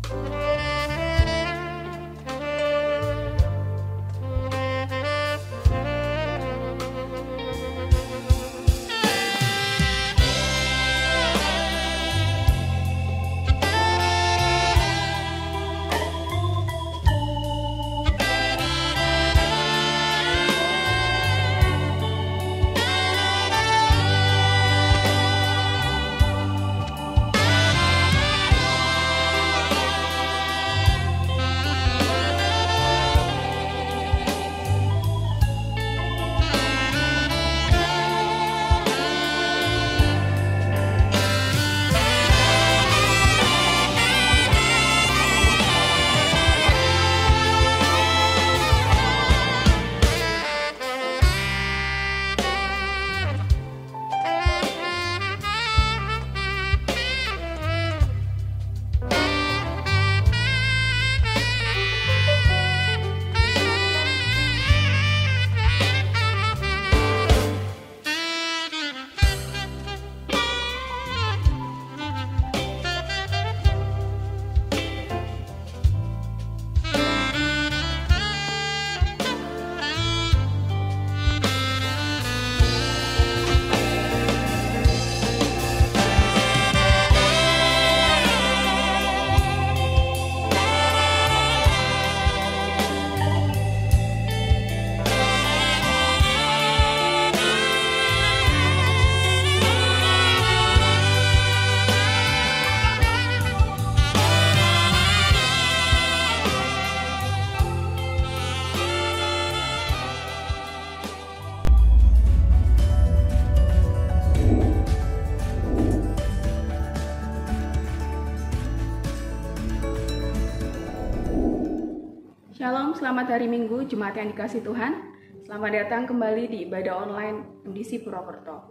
Shalom, selamat hari Minggu, Jemaat yang dikasih Tuhan. Selamat datang kembali di ibadah online MDC Purwokerto.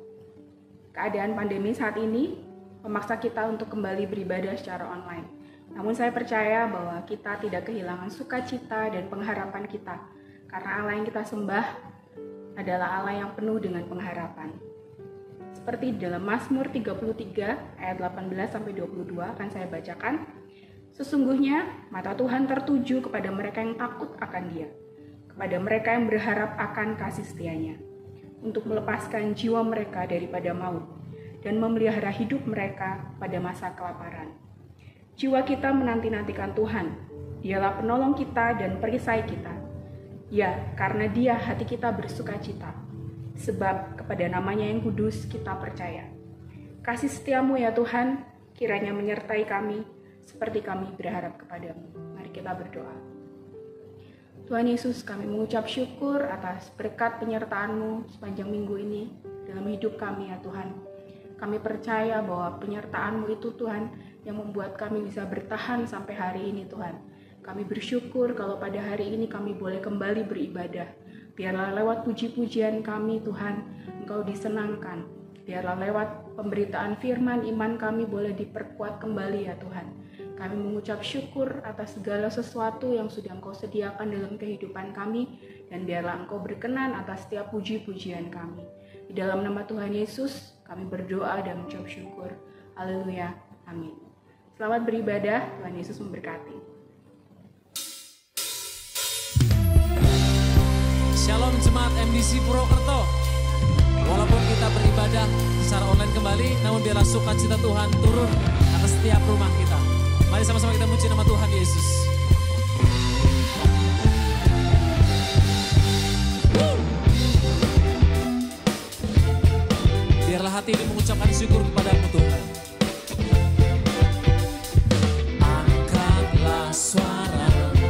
Keadaan pandemi saat ini memaksa kita untuk kembali beribadah secara online. Namun saya percaya bahwa kita tidak kehilangan sukacita dan pengharapan kita, karena Allah yang kita sembah adalah Allah yang penuh dengan pengharapan. Seperti dalam Mazmur 33 ayat 18-22 akan saya bacakan. Sesungguhnya mata Tuhan tertuju kepada mereka yang takut akan Dia, kepada mereka yang berharap akan kasih setia-Nya, untuk melepaskan jiwa mereka daripada maut dan memelihara hidup mereka pada masa kelaparan. Jiwa kita menanti-nantikan Tuhan, Dialah penolong kita dan perisai kita. Ya, karena Dia hati kita bersukacita, sebab kepada nama-Nya yang kudus kita percaya. Kasih setia-Mu ya Tuhan, kiranya menyertai kami, seperti kami berharap kepadamu. Mari kita berdoa. Tuhan Yesus, kami mengucap syukur atas berkat penyertaan-Mu sepanjang minggu ini dalam hidup kami ya Tuhan. Kami percaya bahwa penyertaan-Mu itu Tuhan yang membuat kami bisa bertahan sampai hari ini Tuhan. Kami bersyukur kalau pada hari ini kami boleh kembali beribadah. Biarlah lewat puji-pujian kami Tuhan, Engkau disenangkan. Biarlah lewat pemberitaan firman iman kami boleh diperkuat kembali ya Tuhan. Kami mengucap syukur atas segala sesuatu yang sudah Engkau sediakan dalam kehidupan kami, dan biarlah Engkau berkenan atas setiap puji-pujian kami. Di dalam nama Tuhan Yesus, kami berdoa dan mengucap syukur. Haleluya. Amin. Selamat beribadah, Tuhan Yesus memberkati. Shalom Jemaat MDC Purwokerto. Walaupun kita beribadah secara online kembali, namun biarlah sukacita Tuhan turun atas setiap rumah kita. Mari sama-sama kita puji nama Tuhan Yesus. Biarlah hati ini mengucapkan syukur kepadamu Tuhan. Angkatlah suara,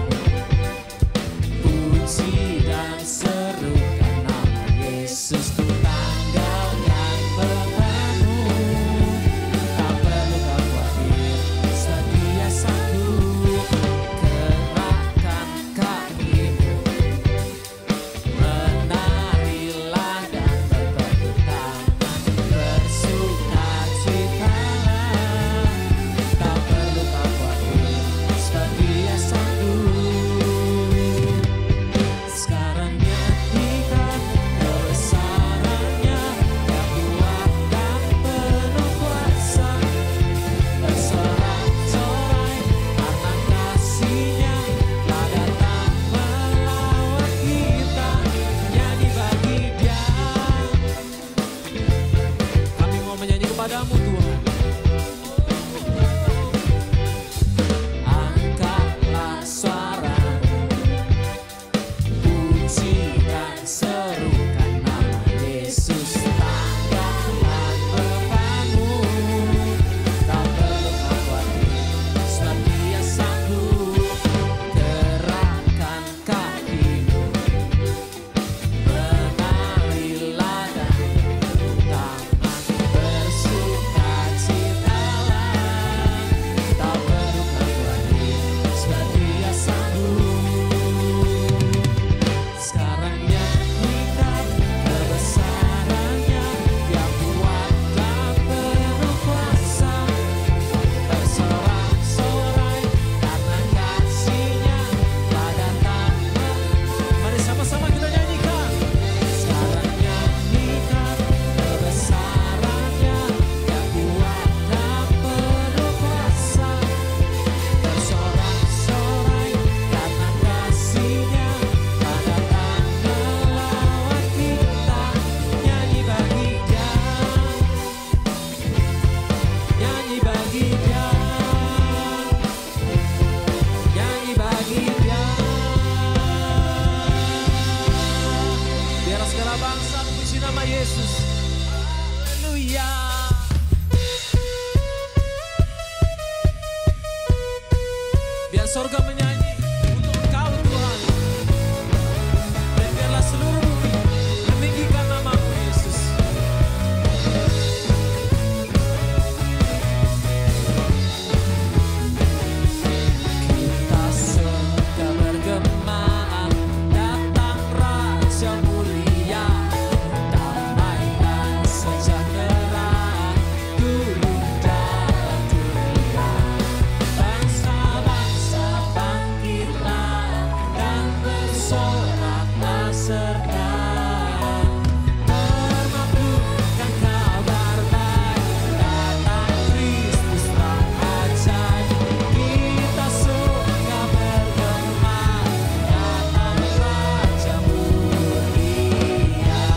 puji dan serukan nama Yesus. Setia sorga menyanyi untuk Engkau Tuhan. Dan biarlah seluruh bumi meninggikan nama-Mu Yesus. Kita suka bergema, datang Raja mulia, damai dan sejahtera turun dalam dunia. Bangsa-bangsa bangkitlah dan bersoraklah serta memaklumkan kabar baik, datang Kristus Sang Ajaib. Kita suka bergema, datang Raja mulia.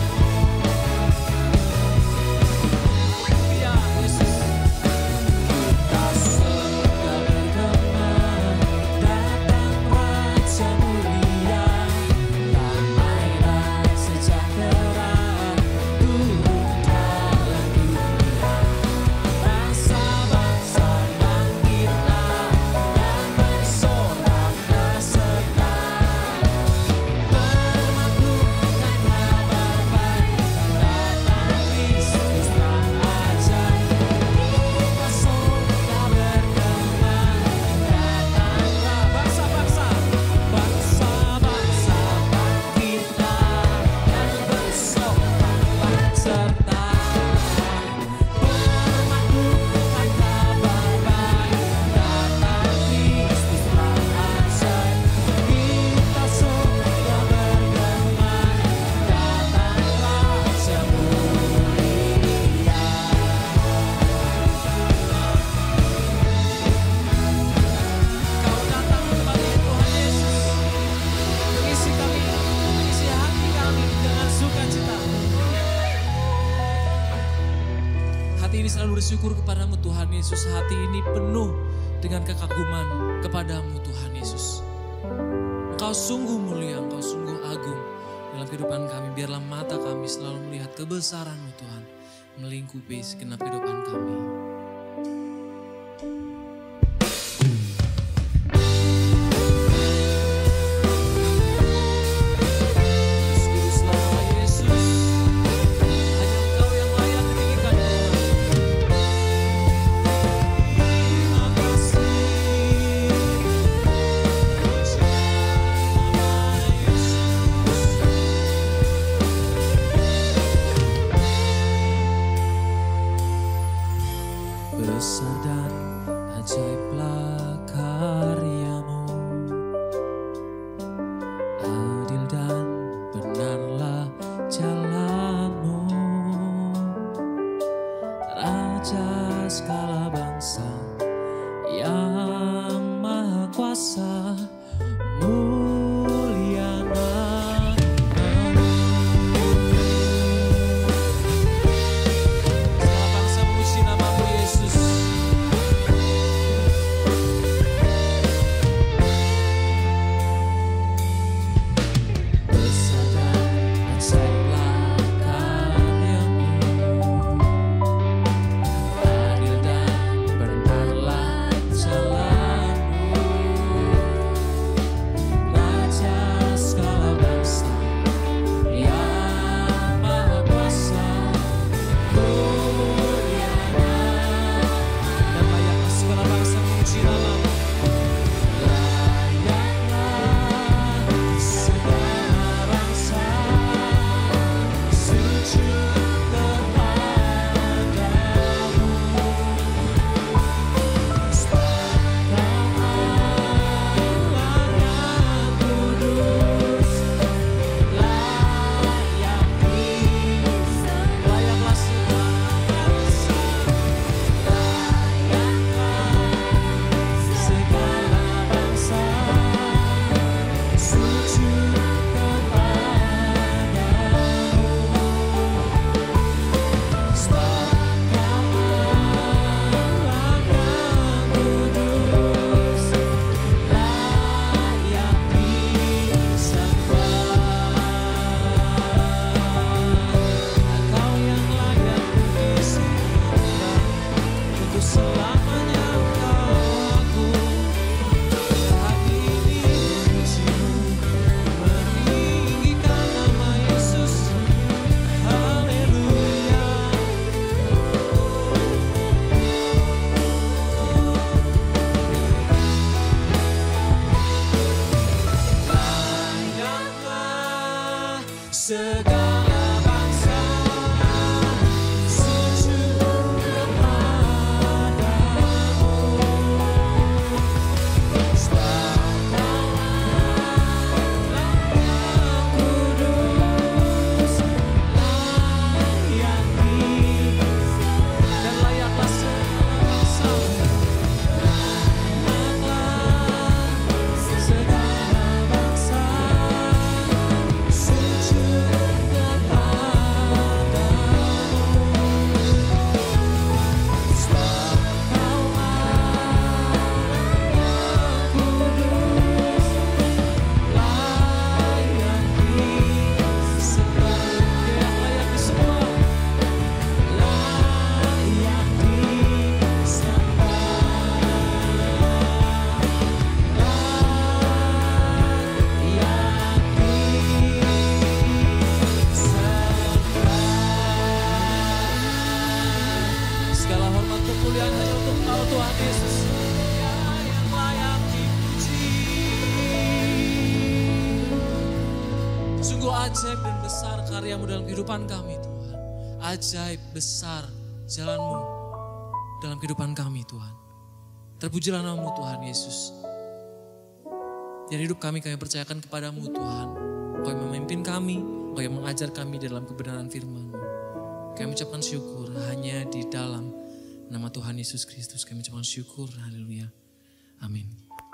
Ya Yesus, kita suka bergema, datang Raja mulia, damai dan sejahtera turun dalam dunia. Bangsa-bangsa bangkitlah dan bersoraklah serta memaklumkan kabar baik, datang Kristus Sang Ajaib. Kita suka bergema, datanglah bangsa-bangsa bangkitlah dan bersoraklah serta memaklumkan kabar baik, datang Kristus Sang Ajaib. Kita suka bergema, datang Raja mulia. Kau datang kembali Tuhan Yesus, mengisi kami, mengisi hati kami dengan sukacita. Hati ini selalu bersyukur kepadamu Tuhan Yesus. Hati ini penuh dengan kekaguman kepadamu Tuhan Yesus. Engkau sungguh mulia, Engkau sungguh agung dalam kehidupan kami. Biarlah mata kami selalu melihat kebesaran-Mu Tuhan, melingkupi segenap kehidupan kami. Kuduslah Yesus, hanya Engkau yang layak ditinggikan Tuhan. Terima kasih. Besar dan ajaiblah karya-Mu, adil dan benarlah jalan-Mu, Raja segala bangsa yang maha kuasa, mulia nama-Mu. Segala bangsa memuji nama-Mu Yesus. Besar dan ajaiblah karya-Mu, adil dan benarlah jalan-Mu, ajaib dan besar karya-Mu dalam kehidupan kami Tuhan. Ajaib besar jalan-Mu dalam kehidupan kami Tuhan. Terpujilah nama-Mu Tuhan Yesus. Dan hidup kami percayakan kepadamu Tuhan. Engkau yang memimpin kami, Engkau yang mengajar kami dalam kebenaran firman-Mu. Kami ucapkan syukur hanya di dalam nama Tuhan Yesus Kristus. Kami ucapkan syukur, haleluya. Amin.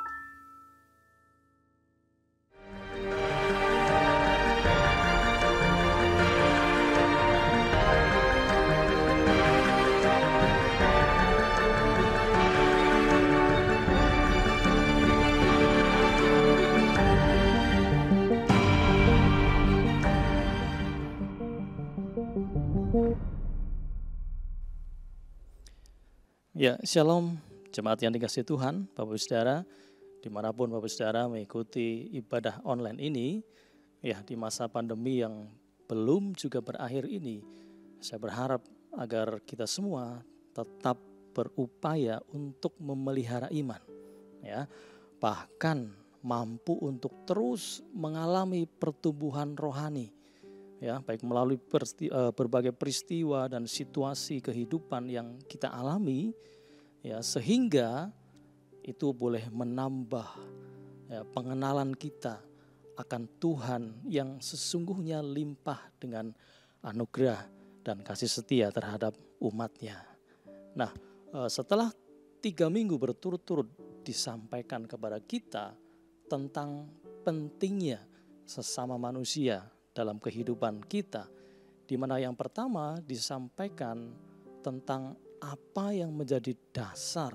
Ya, shalom jemaat yang dikasihi Tuhan, Bapak Ibu Saudara, dimanapun Bapak Ibu Saudara mengikuti ibadah online ini, ya di masa pandemi yang belum juga berakhir ini, saya berharap agar kita semua tetap berupaya untuk memelihara iman, ya, bahkan mampu untuk terus mengalami pertumbuhan rohani, ya, baik melalui berbagai peristiwa dan situasi kehidupan yang kita alami, ya, sehingga itu boleh menambah, ya, pengenalan kita akan Tuhan yang sesungguhnya limpah dengan anugerah dan kasih setia terhadap umat-Nya. Nah, setelah 3 minggu berturut-turut disampaikan kepada kita tentang pentingnya sesama manusia dalam kehidupan kita, di mana yang pertama disampaikan tentang apa yang menjadi dasar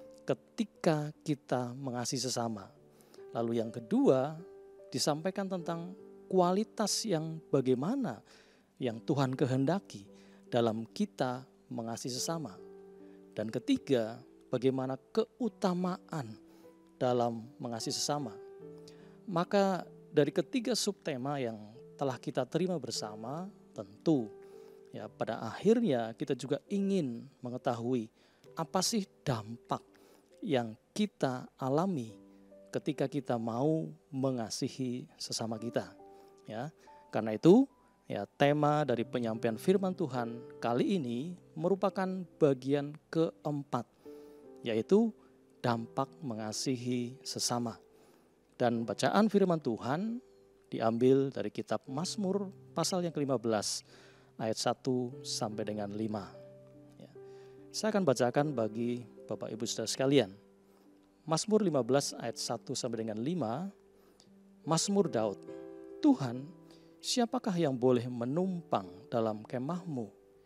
ketika kita mengasihi sesama. Lalu yang kedua disampaikan tentang kualitas yang bagaimana yang Tuhan kehendaki dalam kita mengasihi sesama. Dan ketiga, bagaimana keutamaan dalam mengasihi sesama. Maka dari ketiga subtema yang telah kita terima bersama, tentu ya pada akhirnya kita juga ingin mengetahui apa sih dampak yang kita alami ketika kita mau mengasihi sesama kita. Ya, karena itu ya tema dari penyampaian firman Tuhan kali ini merupakan bagian keempat, yaitu dampak mengasihi sesama. Dan bacaan firman Tuhan diambil dari kitab Mazmur pasal yang ke-15 ayat 1 sampai dengan 5. Ya. Saya akan bacakan bagi Bapak Ibu Saudara sekalian. Mazmur 15 ayat 1 sampai dengan 5. Mazmur Daud. Tuhan, siapakah yang boleh menumpang dalam kemah-Mu?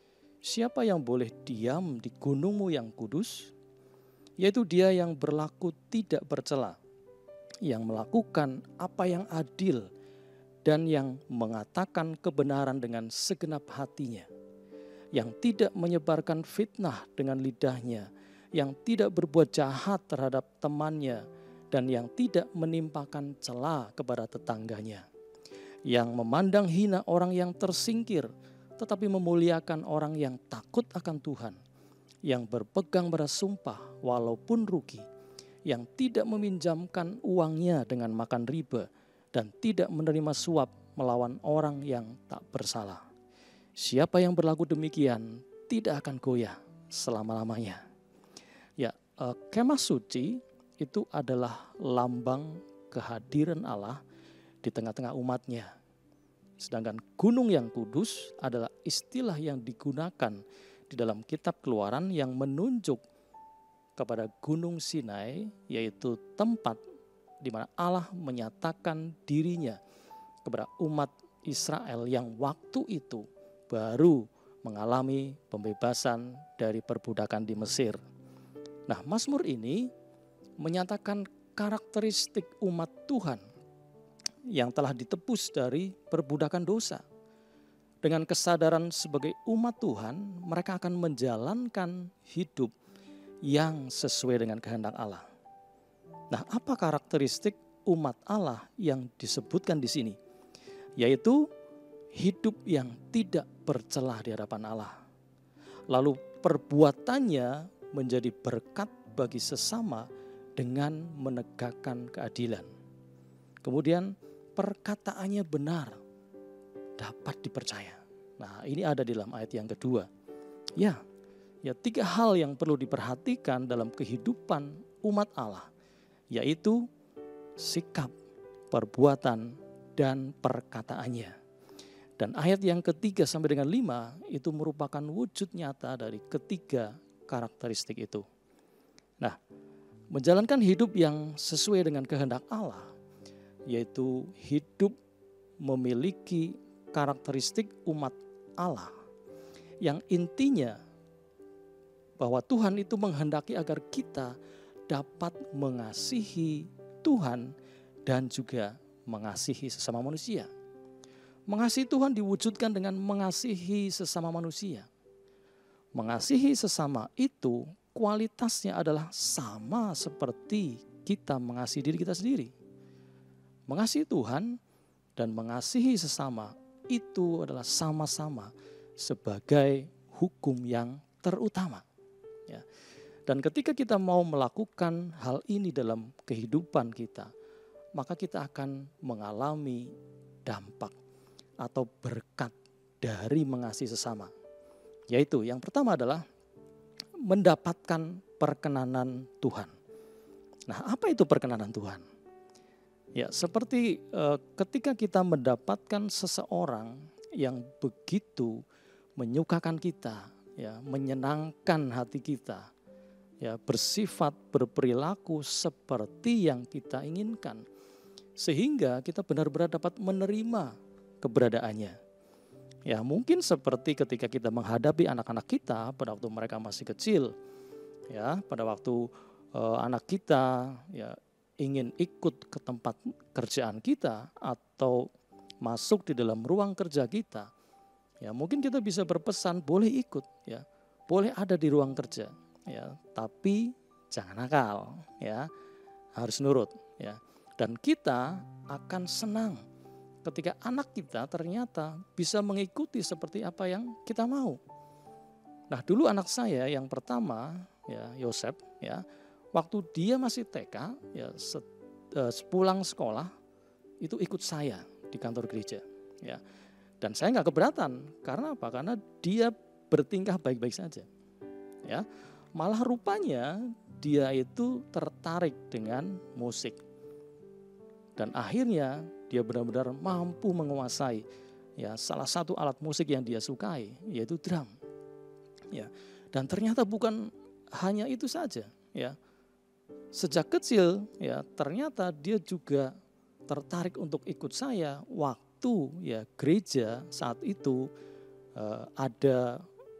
Siapa yang boleh diam di gunung-Mu yang kudus? Yaitu dia yang berlaku tidak bercela, yang melakukan apa yang adil, dan yang mengatakan kebenaran dengan segenap hatinya, yang tidak menyebarkan fitnah dengan lidahnya, yang tidak berbuat jahat terhadap temannya, dan yang tidak menimpakan cela kepada tetangganya, yang memandang hina orang yang tersingkir, tetapi memuliakan orang yang takut akan Tuhan, yang berpegang pada sumpah walaupun rugi, yang tidak meminjamkan uangnya dengan makan riba, dan tidak menerima suap melawan orang yang tak bersalah. Siapa yang berlaku demikian tidak akan goyah selama-lamanya. Ya, kemah suci itu adalah lambang kehadiran Allah di tengah-tengah umat-Nya. Sedangkan gunung yang kudus adalah istilah yang digunakan di dalam kitab Keluaran yang menunjuk kepada Gunung Sinai, yaitu tempat di mana Allah menyatakan dirinya kepada umat Israel yang waktu itu baru mengalami pembebasan dari perbudakan di Mesir. Nah, Mazmur ini menyatakan karakteristik umat Tuhan yang telah ditebus dari perbudakan dosa. Dengan kesadaran sebagai umat Tuhan, mereka akan menjalankan hidup yang sesuai dengan kehendak Allah. Nah, apa karakteristik umat Allah yang disebutkan di sini? Yaitu hidup yang tidak bercelah di hadapan Allah. Lalu perbuatannya menjadi berkat bagi sesama dengan menegakkan keadilan. Kemudian perkataannya benar, dapat dipercaya. Nah, ini ada di dalam ayat yang kedua. Ya, 3 hal yang perlu diperhatikan dalam kehidupan umat Allah, yaitu sikap, perbuatan, dan perkataannya. Dan ayat yang ketiga sampai dengan 5 itu merupakan wujud nyata dari ketiga karakteristik itu. Nah, menjalankan hidup yang sesuai dengan kehendak Allah, yaitu hidup memiliki karakteristik umat Allah, yang intinya bahwa Tuhan itu menghendaki agar kita dapat mengasihi Tuhan dan juga mengasihi sesama manusia. Mengasihi Tuhan diwujudkan dengan mengasihi sesama manusia. Mengasihi sesama itu kualitasnya adalah sama seperti kita mengasihi diri kita sendiri. Mengasihi Tuhan dan mengasihi sesama itu adalah sama-sama sebagai hukum yang terutama. Ya. Dan ketika kita mau melakukan hal ini dalam kehidupan kita, maka kita akan mengalami dampak atau berkat dari mengasihi sesama. Yaitu yang pertama adalah mendapatkan perkenanan Tuhan. Nah, apa itu perkenanan Tuhan? Ya, seperti ketika kita mendapatkan seseorang yang begitu menyukakan kita, ya, menyenangkan hati kita, ya, bersifat berperilaku seperti yang kita inginkan, sehingga kita benar-benar dapat menerima keberadaannya. Ya, mungkin seperti ketika kita menghadapi anak-anak kita pada waktu mereka masih kecil, ya, pada waktu anak kita ya ingin ikut ke tempat kerjaan kita atau masuk di dalam ruang kerja kita, ya mungkin kita bisa berpesan boleh ikut, ya, boleh ada di ruang kerja, ya, tapi jangan nakal, ya, harus nurut, ya. Dan kita akan senang ketika anak kita ternyata bisa mengikuti seperti apa yang kita mau. Nah, dulu anak saya yang pertama, ya, Yosef, ya, waktu dia masih TK, ya, sepulang sekolah itu ikut saya di kantor gereja, ya. Dan saya nggak keberatan, karena apa? Karena dia bertingkah baik-baik saja, ya. Malah rupanya dia itu tertarik dengan musik. Dan akhirnya dia benar-benar mampu menguasai, ya, salah satu alat musik yang dia sukai, yaitu drum. Ya. Dan ternyata bukan hanya itu saja, ya. Sejak kecil, ya, ternyata dia juga tertarik untuk ikut saya waktu, ya, gereja saat itu ada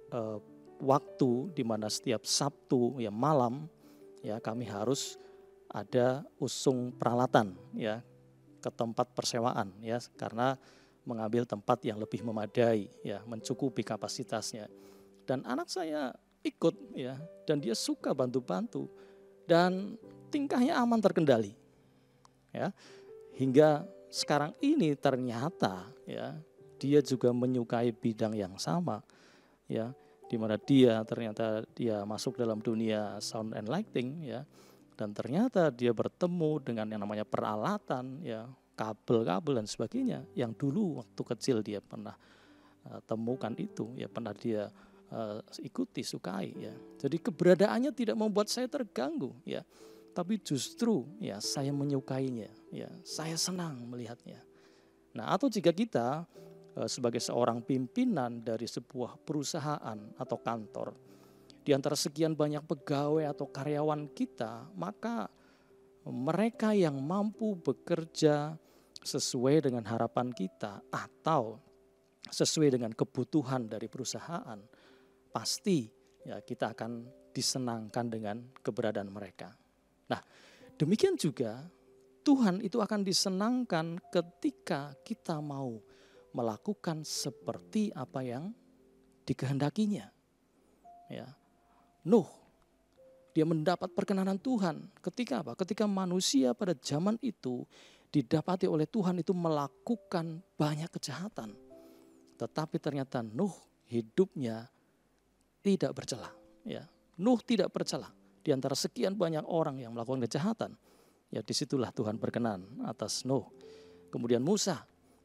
waktu di mana setiap Sabtu, ya, malam, ya, kami harus ada usung peralatan, ya, ke tempat persewaan, ya, karena mengambil tempat yang lebih memadai, ya, mencukupi kapasitasnya. Dan anak saya ikut, ya, dan dia suka bantu-bantu dan tingkahnya aman terkendali, ya, hingga sekarang ini ternyata, ya, dia juga menyukai bidang yang sama, ya, di mana dia ternyata dia masuk dalam dunia sound and lighting, ya. Dan ternyata dia bertemu dengan yang namanya peralatan, ya, kabel-kabel dan sebagainya, yang dulu waktu kecil dia pernah temukan itu, ya, pernah dia ikuti, sukai, ya. Jadi keberadaannya tidak membuat saya terganggu, ya, tapi justru, ya, saya menyukainya, ya, saya senang melihatnya. Nah, atau jika kita sebagai seorang pimpinan dari sebuah perusahaan atau kantor, di antara sekian banyak pegawai atau karyawan kita, maka mereka yang mampu bekerja sesuai dengan harapan kita atau sesuai dengan kebutuhan dari perusahaan, pasti, ya, kita akan disenangkan dengan keberadaan mereka. Nah, demikian juga Tuhan itu akan disenangkan ketika kita mau melakukan seperti apa yang dikehendakinya, ya. Nuh, dia mendapat perkenanan Tuhan ketika apa? Ketika manusia pada zaman itu didapati oleh Tuhan itu melakukan banyak kejahatan. Tetapi ternyata Nuh hidupnya tidak bercela, ya. Nuh tidak bercela di antara sekian banyak orang yang melakukan kejahatan. Ya, disitulah Tuhan berkenan atas Nuh. Kemudian Musa,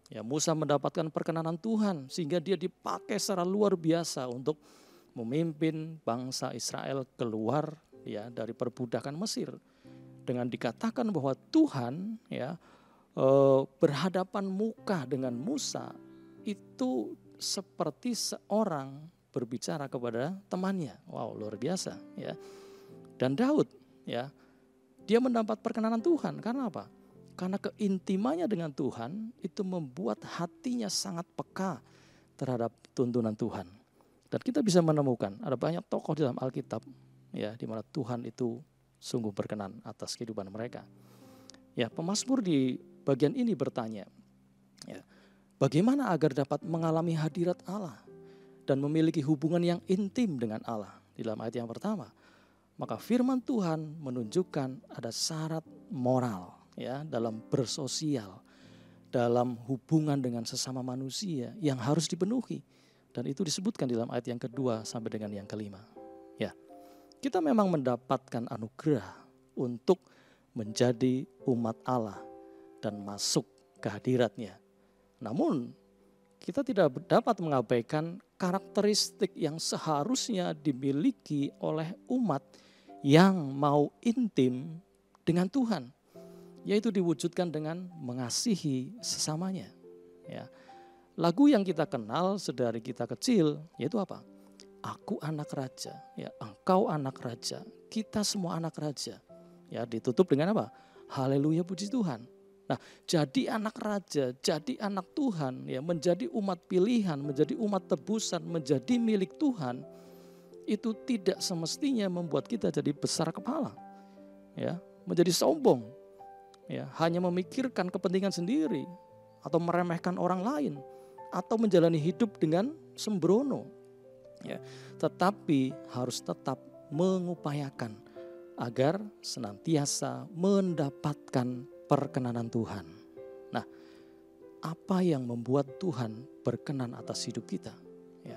Ya, Musa mendapatkan perkenanan Tuhan sehingga dia dipakai secara luar biasa untuk memimpin bangsa Israel keluar ya dari perbudakan Mesir. Dengan dikatakan bahwa Tuhan ya berhadapan muka dengan Musa itu seperti seorang berbicara kepada temannya. Wow, luar biasa ya. Dan Daud ya, dia mendapat perkenanan Tuhan karena apa? Karena keintimannya dengan Tuhan itu membuat hatinya sangat peka terhadap tuntunan Tuhan. Dan kita bisa menemukan ada banyak tokoh di dalam Alkitab ya di mana Tuhan itu sungguh berkenan atas kehidupan mereka. Ya, pemazmur di bagian ini bertanya, ya, bagaimana agar dapat mengalami hadirat Allah dan memiliki hubungan yang intim dengan Allah? Di dalam ayat yang pertama, maka firman Tuhan menunjukkan ada syarat moral ya dalam bersosial, dalam hubungan dengan sesama manusia yang harus dipenuhi, dan itu disebutkan di dalam ayat yang kedua sampai dengan yang kelima. Ya, kita memang mendapatkan anugerah untuk menjadi umat Allah dan masuk ke hadirat-Nya. Namun kita tidak dapat mengabaikan karakteristik yang seharusnya dimiliki oleh umat yang mau intim dengan Tuhan, yaitu diwujudkan dengan mengasihi sesamanya. Ya. Lagu yang kita kenal sedari kita kecil yaitu apa? Aku anak raja, ya, engkau anak raja, kita semua anak raja. Ya, ditutup dengan apa? Haleluya, puji Tuhan. Nah, jadi anak raja, jadi anak Tuhan, ya, menjadi umat pilihan, menjadi umat tebusan, menjadi milik Tuhan, itu tidak semestinya membuat kita jadi besar kepala, ya, menjadi sombong. Ya, hanya memikirkan kepentingan sendiri atau meremehkan orang lain atau menjalani hidup dengan sembrono. Ya, tetapi harus tetap mengupayakan agar senantiasa mendapatkan perkenanan Tuhan. Nah, apa yang membuat Tuhan berkenan atas hidup kita? Ya,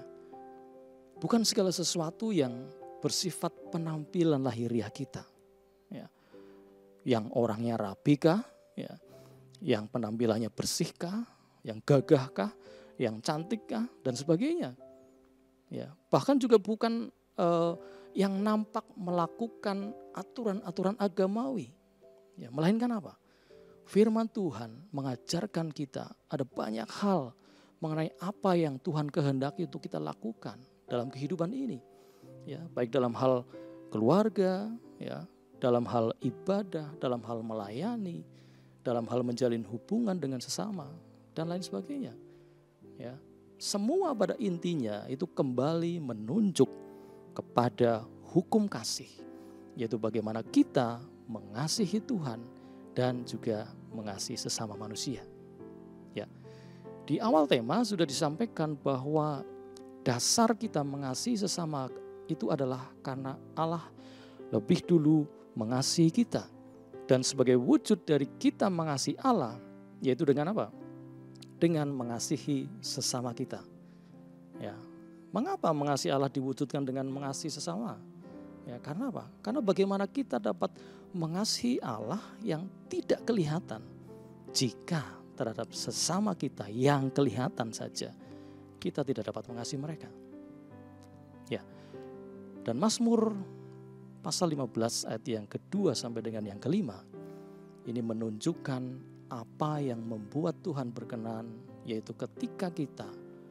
bukan segala sesuatu yang bersifat penampilan lahiriah kita. Ya, yang orangnya rapi kah, ya, yang penampilannya bersih kah, yang gagah kah, yang cantik kah, dan sebagainya. Ya, bahkan juga bukan yang nampak melakukan aturan-aturan agamawi, ya, melainkan apa? Firman Tuhan mengajarkan kita ada banyak hal mengenai apa yang Tuhan kehendaki untuk kita lakukan dalam kehidupan ini, ya, baik dalam hal keluarga, ya, dalam hal ibadah, dalam hal melayani, dalam hal menjalin hubungan dengan sesama, dan lain sebagainya. Ya, semua pada intinya itu kembali menunjuk kepada hukum kasih, yaitu bagaimana kita mengasihi Tuhan dan juga mengasihi sesama manusia. Ya, di awal tema sudah disampaikan bahwa dasar kita mengasihi sesama itu adalah karena Allah lebih dulu mengasihi kita. Dan sebagai wujud dari kita mengasihi Allah, yaitu dengan apa? Dengan mengasihi sesama kita. Ya, mengapa mengasihi Allah diwujudkan dengan mengasihi sesama? Ya, karena apa? Karena bagaimana kita dapat mengasihi Allah yang tidak kelihatan jika terhadap sesama kita yang kelihatan saja kita tidak dapat mengasihi mereka. Ya. Dan Mazmur pasal 15 ayat yang kedua sampai dengan yang kelima ini menunjukkan apa yang membuat Tuhan berkenan, yaitu ketika kita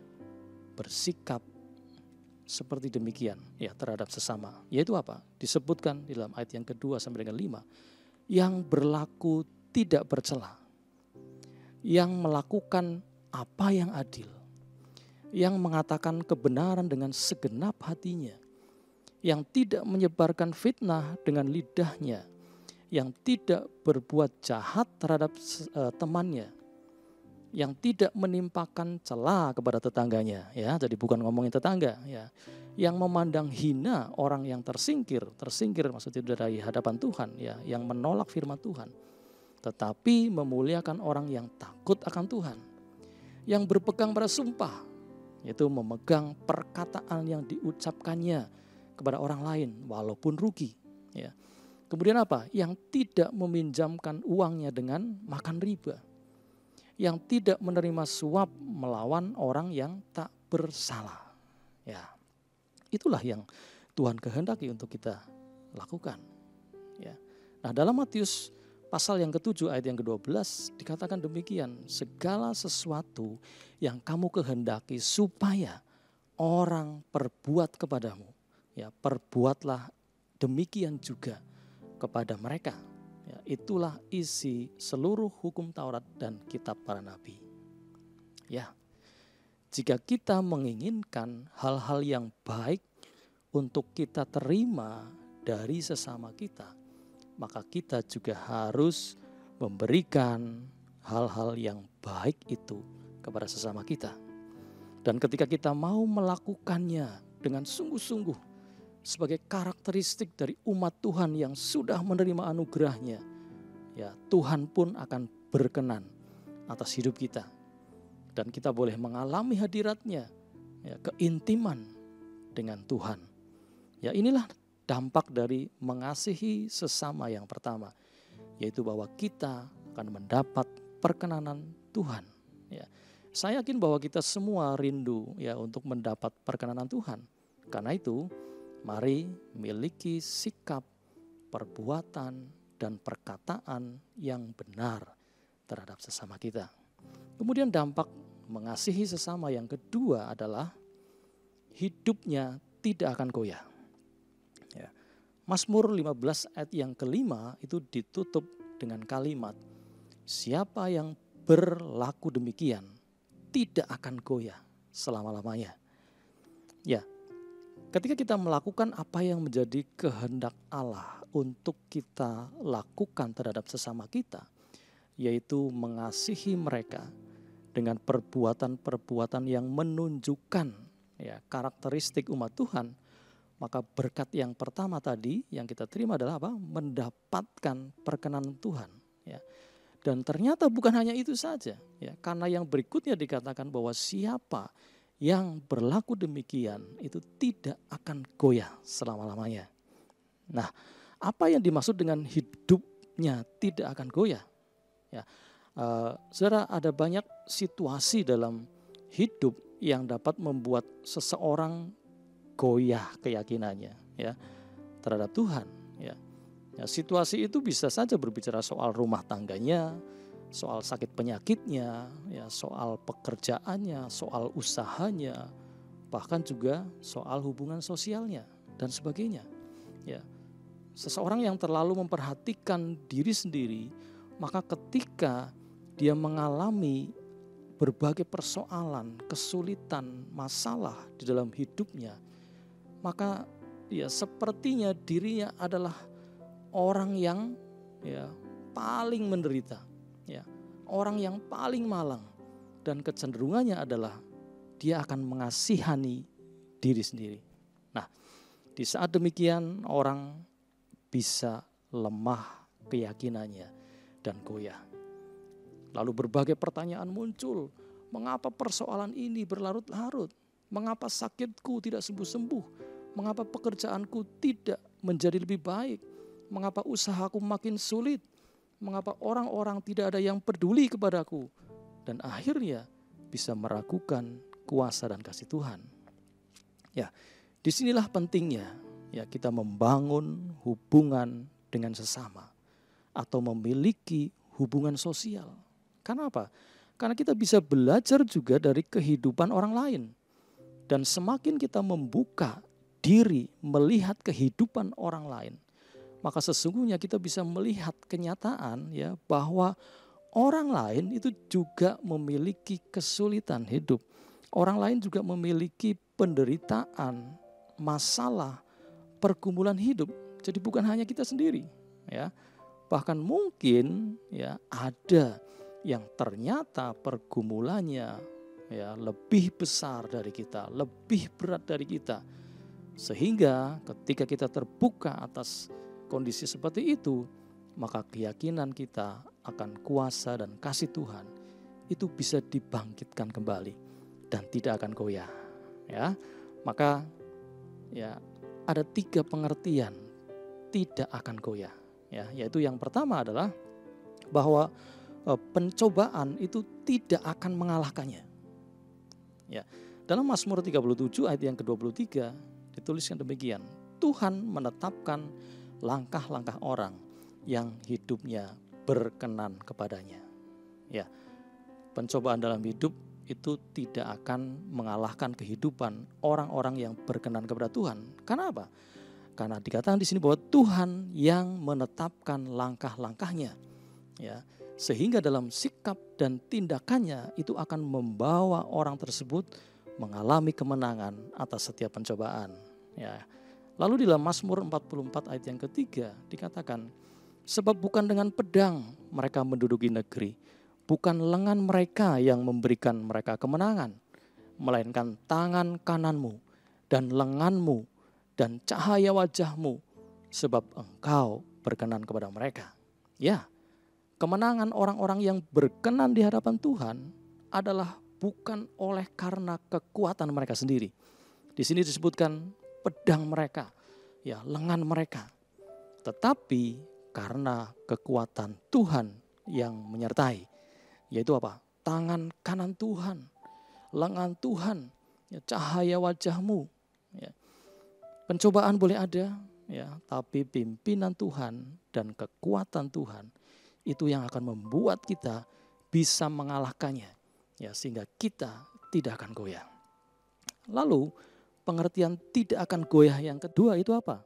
bersikap seperti demikian ya terhadap sesama. Yaitu apa? Disebutkan di dalam ayat yang kedua sampai dengan 5, yang berlaku tidak bercela, yang melakukan apa yang adil, yang mengatakan kebenaran dengan segenap hatinya, yang tidak menyebarkan fitnah dengan lidahnya, yang tidak berbuat jahat terhadap temannya, yang tidak menimpakan cela kepada tetangganya, ya, jadi bukan ngomongin tetangga, ya, yang memandang hina orang yang tersingkir maksudnya dari hadapan Tuhan, ya, yang menolak firman Tuhan, tetapi memuliakan orang yang takut akan Tuhan, yang berpegang pada sumpah, yaitu memegang perkataan yang diucapkannya kepada orang lain walaupun rugi, ya. Kemudian apa? Yang tidak meminjamkan uangnya dengan makan riba, yang tidak menerima suap melawan orang yang tak bersalah. Ya, itulah yang Tuhan kehendaki untuk kita lakukan. Ya. Nah, dalam Matius pasal yang ke-7 ayat yang ke-12 dikatakan demikian, segala sesuatu yang kamu kehendaki supaya orang perbuat kepadamu, ya perbuatlah demikian juga kepada mereka. Ya, itulah isi seluruh hukum Taurat dan kitab para nabi. Ya, jika kita menginginkan hal-hal yang baik untuk kita terima dari sesama kita, maka kita juga harus memberikan hal-hal yang baik itu kepada sesama kita. Dan ketika kita mau melakukannya dengan sungguh-sungguh sebagai karakteristik dari umat Tuhan yang sudah menerima anugerahnya, ya Tuhan pun akan berkenan atas hidup kita. Dan kita boleh mengalami hadiratnya, ya, keintiman dengan Tuhan. Ya, inilah dampak dari mengasihi sesama yang pertama, yaitu bahwa kita akan mendapat perkenanan Tuhan. Ya, saya yakin bahwa kita semua rindu ya untuk mendapat perkenanan Tuhan. Karena itu, mari miliki sikap, perbuatan, dan perkataan yang benar terhadap sesama kita. Kemudian dampak mengasihi sesama yang kedua adalah hidupnya tidak akan goyah. Ya. Mazmur 15 ayat yang kelima itu ditutup dengan kalimat, siapa yang berlaku demikian tidak akan goyah selama-lamanya. Ya, ketika kita melakukan apa yang menjadi kehendak Allah untuk kita lakukan terhadap sesama kita, yaitu mengasihi mereka dengan perbuatan-perbuatan yang menunjukkan ya karakteristik umat Tuhan, maka berkat yang pertama tadi yang kita terima adalah apa? Mendapatkan perkenanan Tuhan. Ya. Dan ternyata bukan hanya itu saja, ya, karena yang berikutnya dikatakan bahwa siapa yang berlaku demikian itu tidak akan goyah selama-lamanya. Nah, apa yang dimaksud dengan hidupnya tidak akan goyah? Ya, saudara, ada banyak situasi dalam hidup yang dapat membuat seseorang goyah keyakinannya, ya, terhadap Tuhan. Ya. Ya, situasi itu bisa saja berbicara soal rumah tangganya, soal sakit penyakitnya, ya, soal pekerjaannya, soal usahanya, bahkan juga soal hubungan sosialnya dan sebagainya. Ya, seseorang yang terlalu memperhatikan diri sendiri, maka ketika dia mengalami berbagai persoalan, kesulitan, masalah di dalam hidupnya, maka ya sepertinya dirinya adalah orang yang ya paling menderita, ya, orang yang paling malang, dan kecenderungannya adalah dia akan mengasihani diri sendiri. Nah, di saat demikian orang bisa lemah keyakinannya dan goyah. Lalu berbagai pertanyaan muncul, mengapa persoalan ini berlarut-larut? Mengapa sakitku tidak sembuh-sembuh? Mengapa pekerjaanku tidak menjadi lebih baik? Mengapa usahaku makin sulit? Mengapa orang-orang tidak ada yang peduli kepadaku? Dan akhirnya bisa meragukan kuasa dan kasih Tuhan. Ya, disinilah pentingnya ya kita membangun hubungan dengan sesama atau memiliki hubungan sosial. Karena apa? Karena kita bisa belajar juga dari kehidupan orang lain. Dan semakin kita membuka diri melihat kehidupan orang lain, maka sesungguhnya kita bisa melihat kenyataan ya bahwa orang lain itu juga memiliki kesulitan hidup. Orang lain juga memiliki penderitaan, masalah, pergumulan hidup. Jadi bukan hanya kita sendiri, ya. Bahkan mungkin ya ada yang ternyata pergumulannya ya lebih besar dari kita, lebih berat dari kita. Sehingga ketika kita terbuka atas kondisi seperti itu, maka keyakinan kita akan kuasa dan kasih Tuhan itu bisa dibangkitkan kembali dan tidak akan goyah. Ya, maka ya ada 3 pengertian tidak akan goyah. Ya, yaitu yang pertama adalah bahwa pencobaan itu tidak akan mengalahkannya. Ya, dalam Mazmur 37 ayat yang ke-23 dituliskan demikian. Tuhan menetapkan langkah-langkah orang yang hidupnya berkenan kepadanya. Ya, pencobaan dalam hidup itu tidak akan mengalahkan kehidupan orang-orang yang berkenan kepada Tuhan. Karena apa? Karena dikatakan di sini bahwa Tuhan yang menetapkan langkah-langkahnya. Ya, sehingga dalam sikap dan tindakannya itu akan membawa orang tersebut mengalami kemenangan atas setiap pencobaan. Ya. Lalu di dalam Mazmur 44 ayat yang ketiga dikatakan, sebab bukan dengan pedang mereka menduduki negeri, bukan lengan mereka yang memberikan mereka kemenangan, melainkan tangan kananmu dan lenganmu dan cahaya wajahmu, sebab engkau berkenan kepada mereka. Ya, kemenangan orang-orang yang berkenan di hadapan Tuhan adalah bukan oleh karena kekuatan mereka sendiri. Di sini disebutkan pedang mereka, ya, lengan mereka. Tetapi karena kekuatan Tuhan yang menyertai. Yaitu apa? Tangan kanan Tuhan, lengan Tuhan, ya, cahaya wajahmu. Ya. Pencobaan boleh ada, ya, tapi pimpinan Tuhan dan kekuatan Tuhan itu yang akan membuat kita bisa mengalahkannya, ya, sehingga kita tidak akan goyah. Lalu pengertian tidak akan goyah yang kedua itu apa?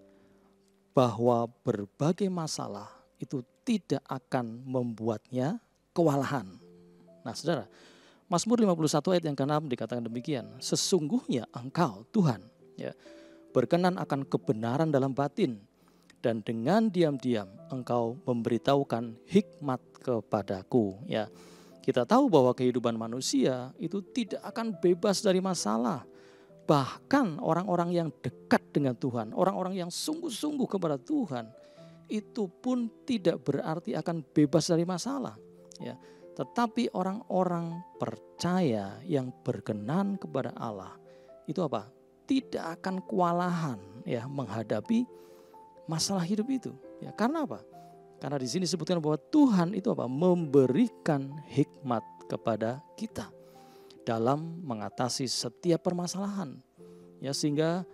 Bahwa berbagai masalah itu tidak akan membuatnya kewalahan. Nah, saudara, Mazmur 51 ayat yang ke-6 dikatakan demikian. Sesungguhnya engkau Tuhan, ya, berkenan akan kebenaran dalam batin, dan dengan diam-diam engkau memberitahukan hikmat kepadaku. Ya, kita tahu bahwa kehidupan manusia itu tidak akan bebas dari masalah. Bahkan orang-orang yang dekat dengan Tuhan, orang-orang yang sungguh-sungguh kepada Tuhan, itu pun tidak berarti akan bebas dari masalah. Ya, tetapi orang-orang percaya yang berkenan kepada Allah itu apa? Tidak akan kewalahan, ya, menghadapi masalah hidup itu. Ya, karena apa? Karena di sini disebutkan bahwa Tuhan itu apa? Memberikan hikmat kepada kita dalam mengatasi setiap permasalahan. Ya, sehingga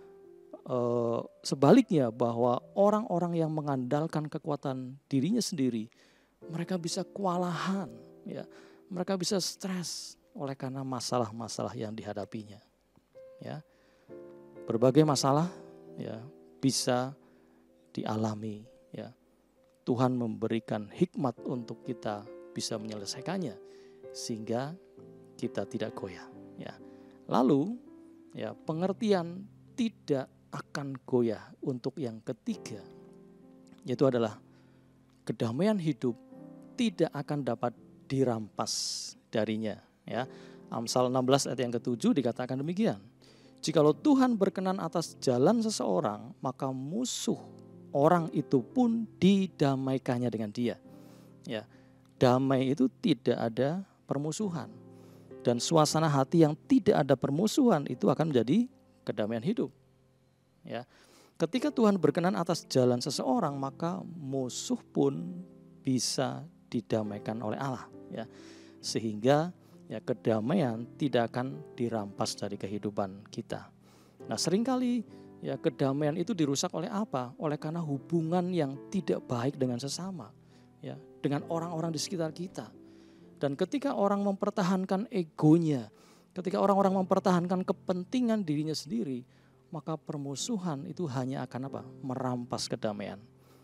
sebaliknya bahwa orang-orang yang mengandalkan kekuatan dirinya sendiri, mereka bisa kewalahan, ya. Mereka bisa stres oleh karena masalah-masalah yang dihadapinya. Ya. Berbagai masalah, ya, bisa dialami, ya. Tuhan memberikan hikmat untuk kita bisa menyelesaikannya sehingga kita tidak goyah, ya. Lalu, ya, pengertian tidak akan goyah untuk yang ketiga, yaitu adalah kedamaian hidup tidak akan dapat dirampas darinya, ya. Amsal 16 ayat yang ke-7 dikatakan demikian. Jikalau Tuhan berkenan atas jalan seseorang, maka musuh orang itu pun didamaikannya dengan dia. Ya, damai itu tidak ada permusuhan. Dan suasana hati yang tidak ada permusuhan itu akan menjadi kedamaian hidup. Ya, ketika Tuhan berkenan atas jalan seseorang, maka musuh pun bisa didamaikan oleh Allah. Ya, sehingga ya, kedamaian tidak akan dirampas dari kehidupan kita. Nah, seringkali ya kedamaian itu dirusak oleh apa? Oleh karena hubungan yang tidak baik dengan sesama, ya, dengan orang-orang di sekitar kita. Dan ketika orang mempertahankan egonya, ketika orang-orang mempertahankan kepentingan dirinya sendiri, maka permusuhan itu hanya akan apa? Merampas kedamaian.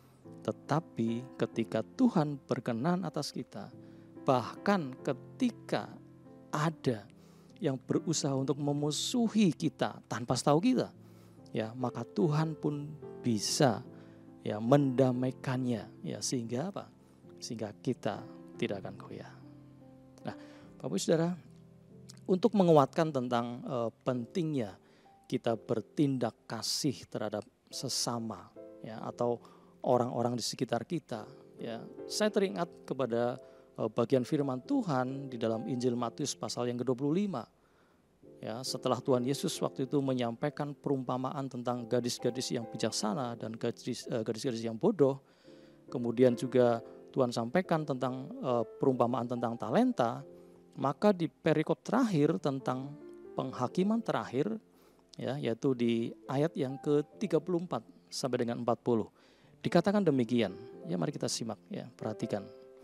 Tetapi ketika Tuhan berkenan atas kita, bahkan ketika ada yang berusaha untuk memusuhi kita tanpa tahu kita, ya, maka Tuhan pun bisa, ya, mendamaikannya, ya, sehingga apa? Sehingga kita tidak akan goyah. Nah, Bapak Ibu Saudara, untuk menguatkan tentang pentingnya kita bertindak kasih terhadap sesama, ya, atau orang-orang di sekitar kita, ya, saya teringat kepada bagian firman Tuhan di dalam Injil Matius pasal yang ke-25. Ya, setelah Tuhan Yesus waktu itu menyampaikan perumpamaan tentang gadis-gadis yang bijaksana dan gadis-gadis yang bodoh, kemudian juga Tuhan sampaikan tentang perumpamaan tentang talenta, maka di perikop terakhir tentang penghakiman terakhir, ya, yaitu di ayat yang ke-34 sampai dengan 40. Dikatakan demikian. Ya, mari kita simak, ya, perhatikan.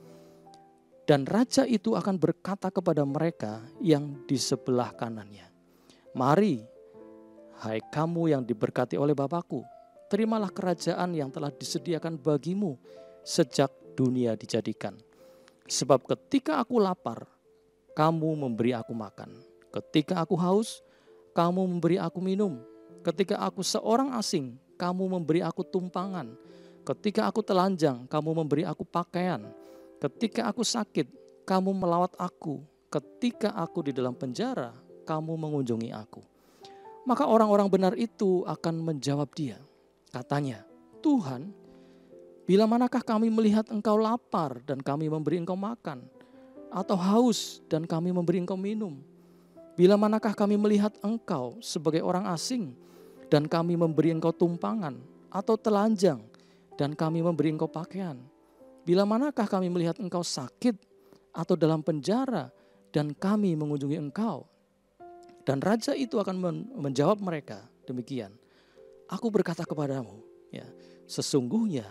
Dan raja itu akan berkata kepada mereka yang di sebelah kanannya, "Mari, hai kamu yang diberkati oleh Bapakku, terimalah kerajaan yang telah disediakan bagimu sejak dunia dijadikan. Sebab ketika aku lapar, kamu memberi aku makan. Ketika aku haus, kamu memberi aku minum. Ketika aku seorang asing, kamu memberi aku tumpangan. Ketika aku telanjang, kamu memberi aku pakaian. Ketika aku sakit, kamu melawat aku. Ketika aku di dalam penjara, kamu mengunjungi aku." Maka orang-orang benar itu akan menjawab dia. Katanya, "Tuhan, bila manakah kami melihat engkau lapar dan kami memberi engkau makan, atau haus dan kami memberi engkau minum? Bila manakah kami melihat engkau sebagai orang asing dan kami memberi engkau tumpangan, atau telanjang dan kami memberi engkau pakaian? Bila manakah kami melihat engkau sakit atau dalam penjara dan kami mengunjungi engkau?" Dan raja itu akan menjawab mereka demikian, "Aku berkata kepadamu, ya, sesungguhnya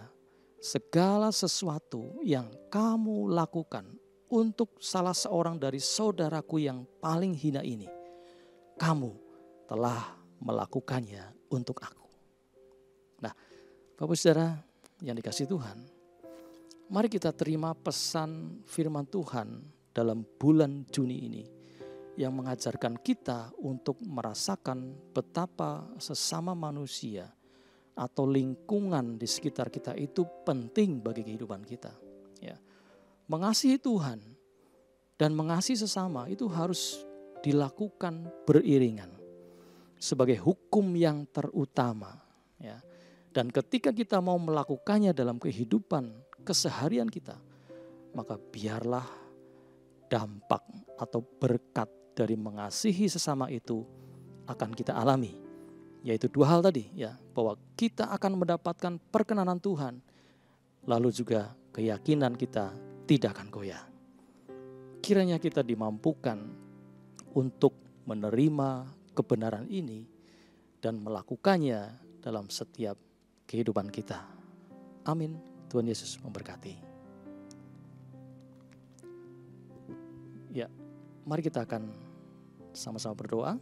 segala sesuatu yang kamu lakukan untuk salah seorang dari saudaraku yang paling hina ini, kamu telah melakukannya untuk aku." Nah, Bapak Saudara yang dikasihi Tuhan, mari kita terima pesan firman Tuhan dalam bulan Juni ini yang mengajarkan kita untuk merasakan betapa sesama manusia atau lingkungan di sekitar kita itu penting bagi kehidupan kita. Ya. Mengasihi Tuhan dan mengasihi sesama itu harus dilakukan beriringan sebagai hukum yang terutama. Ya. Dan ketika kita mau melakukannya dalam kehidupan keseharian kita, maka biarlah dampak atau berkat dari mengasihi sesama itu akan kita alami. Yaitu dua hal tadi, ya, bahwa kita akan mendapatkan perkenanan Tuhan, lalu juga keyakinan kita tidak akan goyah. Kiranya kita dimampukan untuk menerima kebenaran ini dan melakukannya dalam setiap kehidupan kita. Amin. Tuhan Yesus memberkati. Ya, mari kita akan sama-sama berdoa.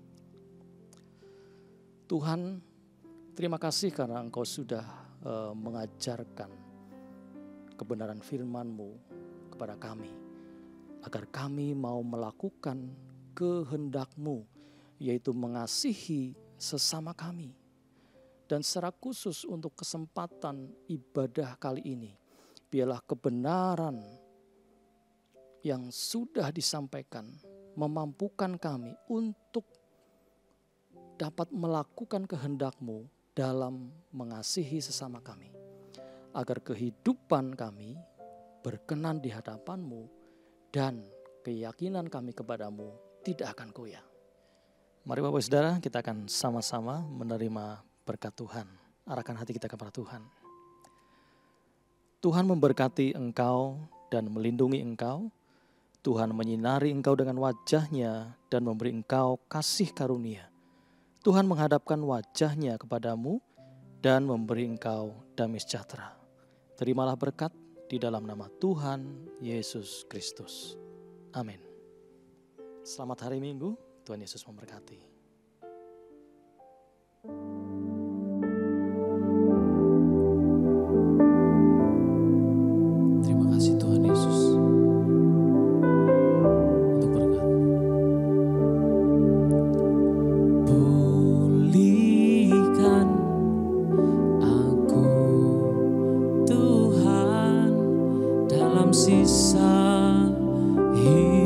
Tuhan, terima kasih karena Engkau sudah mengajarkan kebenaran firman-Mu kepada kami, agar kami mau melakukan kehendak-Mu, yaitu mengasihi sesama kami. Dan secara khusus untuk kesempatan ibadah kali ini, biarlah kebenaran yang sudah disampaikan memampukan kami untuk dapat melakukan kehendak-Mu dalam mengasihi sesama kami, agar kehidupan kami berkenan di hadapan-Mu dan keyakinan kami kepadamu tidak akan goyah. Mari Bapak Saudara, kita akan sama-sama menerima berkat Tuhan. Arahkan hati kita kepada Tuhan. Tuhan memberkati engkau dan melindungi engkau. Tuhan menyinari engkau dengan wajah-Nya dan memberi engkau kasih karunia. Tuhan menghadapkan wajah-Nya kepadamu dan memberi engkau damai sejahtera. Terimalah berkat di dalam nama Tuhan Yesus Kristus. Amin. Selamat hari Minggu, Tuhan Yesus memberkati. Terima kasih Tuhan Yesus untuk berkat. Pulihkan aku Tuhan dalam sisa hidup.